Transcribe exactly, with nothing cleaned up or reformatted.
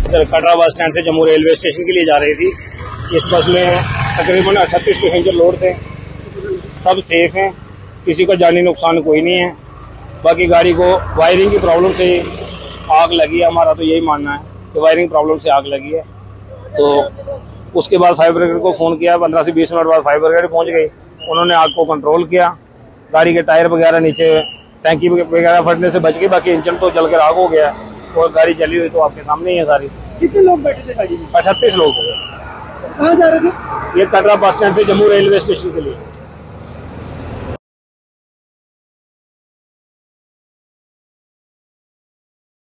इधर Katra bus stand से Jammu railway station के लिए जा रही थी। इस बस में तकरीबन अठतीस पैसेंजर लोड थे, सब सेफ हैं, किसी का जानी नुकसान कोई नहीं है। बाकी गाड़ी को वायरिंग की प्रॉब्लम से आग लगी है, हमारा तो यही मानना है कि वायरिंग प्रॉब्लम से आग लगी है। तो उसके बाद फायर ब्रिगेड को फ़ोन किया, पंद्रह से बीस मिनट बाद फायर ब्रिगेड पहुंच गई। उन्होंने आग को कंट्रोल किया, गाड़ी के टायर वगैरह नीचे टैंकी वगैरह फटने से बच गई, बाकी इंजन तो जल कर आग हो गया और गाड़ी जली हुई तो आपके सामने ही है सारी। कितने लोग बैठे थे गाड़ी में? अठतीस लोग हो गए। कहाँ जा रहे थे? ये कटरा बस स्टैंड से जम्मू रेलवे स्टेशन के लिए।